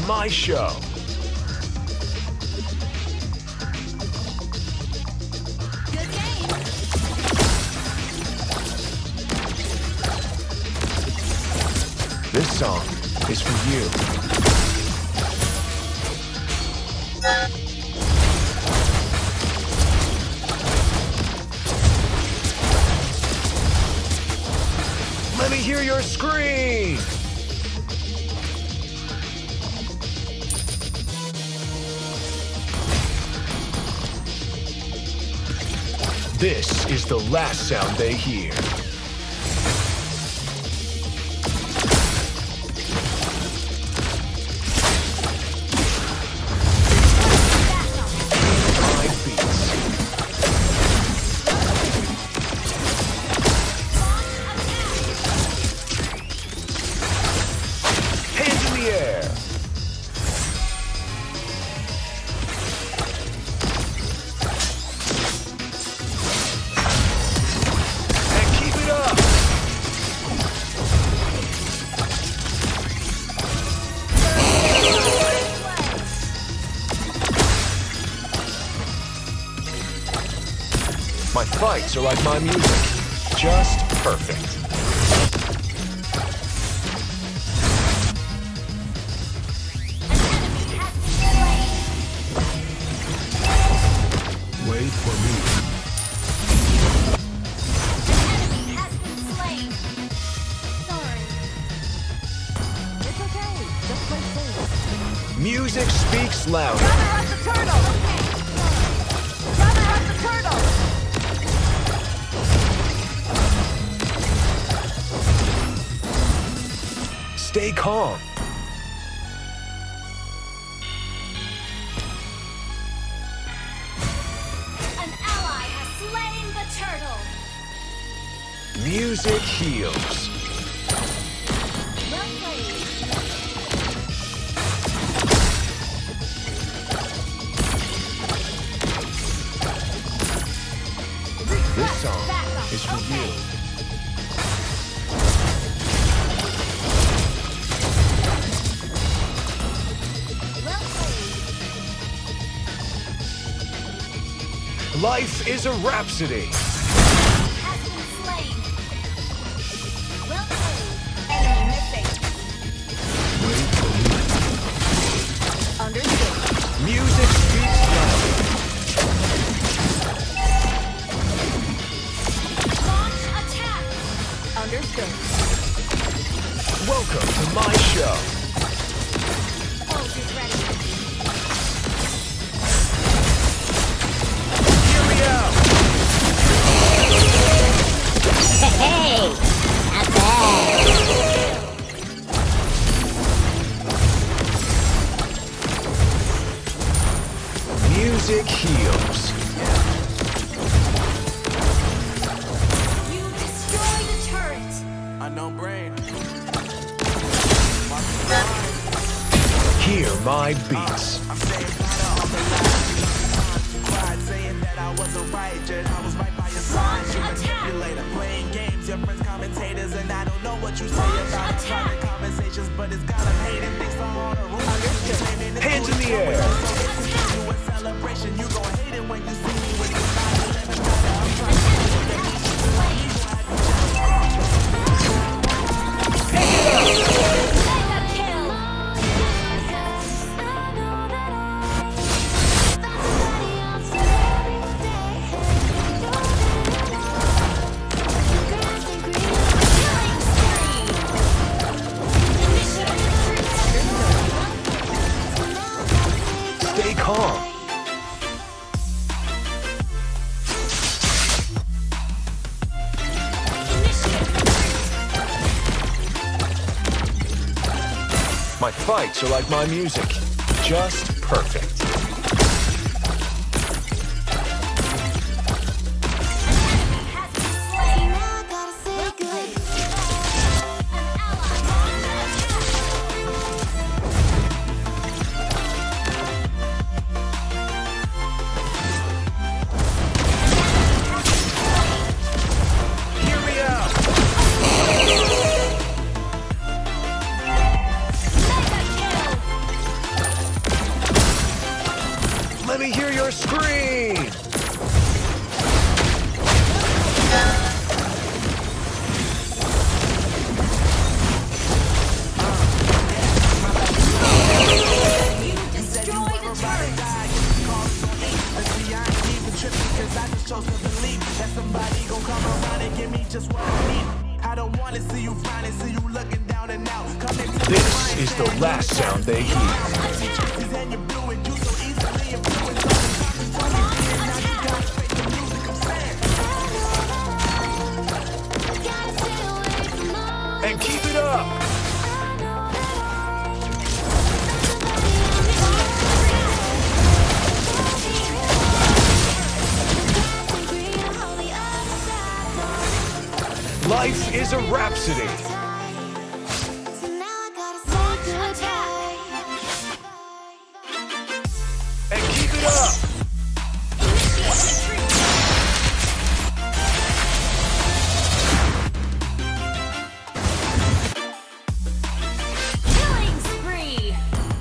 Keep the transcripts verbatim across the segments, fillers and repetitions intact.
my show. Good game. This song is for you. Let me hear your scream! This is the last sound they hear. Five beats. Hands in the air. And keep it up. My fights are like my music, just perfect. Wait for me. Enemy has been slain. Sorry. It's okay. Just play safe. Music speaks louder. Brother of the turtle. Brother of the turtle. Stay calm. An ally has slain the turtle. Music heals. Well played. This song is for you. Well played. Life is a rhapsody. Has been slain. Well played. Enemy missing. Wait for me. Understood. Music speaks louder. Launch attack. Understood. Welcome to my show. Ult is ready. Hear me out. Hey, not bad. Music heals. You destroyed a turret. Unknown brain. Hear my beats. I'm staying powder on the line. You cried saying that I wasn't right, yet I was right by your side. You manipulator, playing games, your friends commentators, and I don't know what you say about it. Private conversations, but it's got them hating things on all the rules. Hands in the air. You a celebration, you gon' hate it when you see me with this nine eleven better. I'm trying to Mega kill. Stay calm. My fights are like my music, just perfect. Has been slain. Well played. An ally launched Hear me out. Mega kill. I don't wanna see you finally see you looking down and out. Come into This is the last sound they hear. and you blew it, you so easily influenced. Now you gotta fake the music, I'm saying. And keep it up. Life is a rhapsody. And keep it up. Killing spree.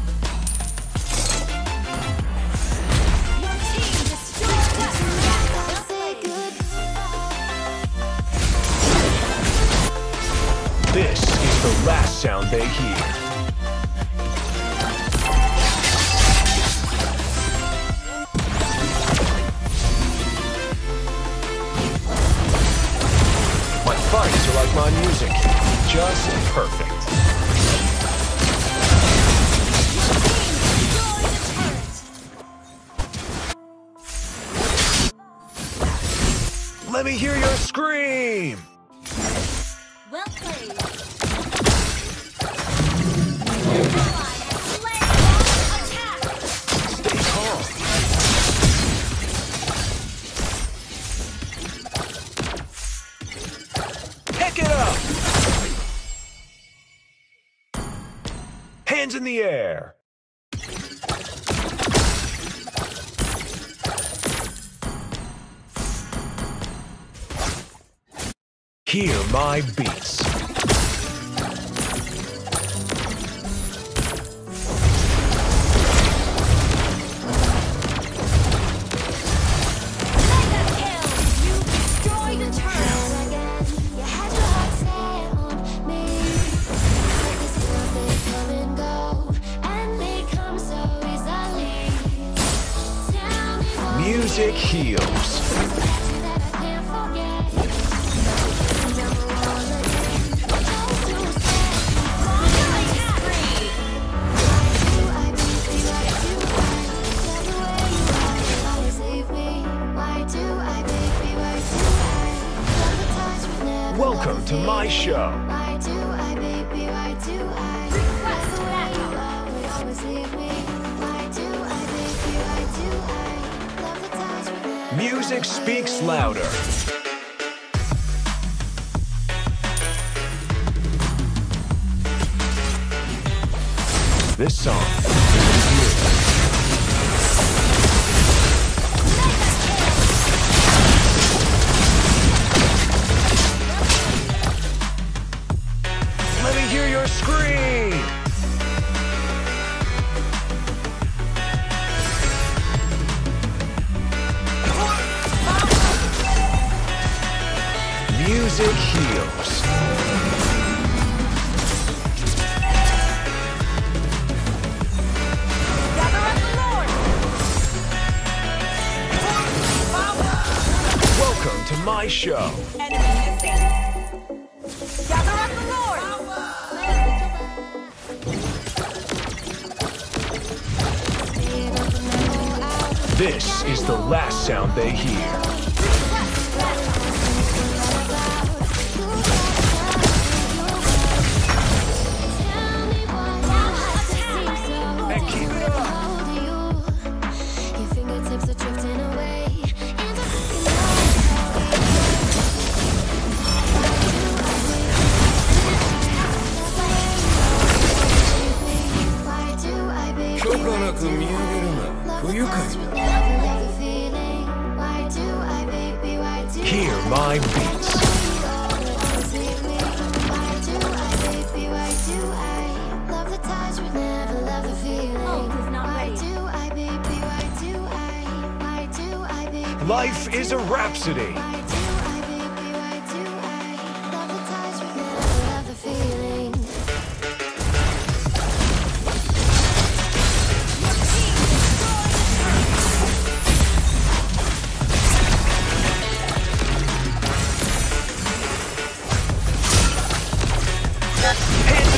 Your team destroyed us. This is the last sound they hear. My fights are like my music, just perfect. Let me hear your scream! Well played. Your ally has slain all attack. Stay calm. Pick it up! Hands in the air. Hear my beats. Music heals. Welcome to my show. Why do I, baby, why do I? Request backup. Always leave me. Why do I, baby, why do I? Love the times we never Music speaks louder. This song is you. Let me hear your scream! Music heals. Gather up the Lord. Welcome to my show. Enemy missing. Gather up the Lord. This is the last sound they hear. Request backup. And keep it up. Your fingertips are drifting away. And why do I, baby? 許可なく見上げるな。不愉快だ。 Love the feeling. Why do I, baby? Why do Hear my beats. always leave me? Why do I, baby? Why do I? Love the touch, but never love the feeling. Ult is not Why ready. do I, baby? Why do I? Why do I, baby? Life is a rhapsody. Why do I, baby? Why do I? Love the touch, but never love the feeling. Hands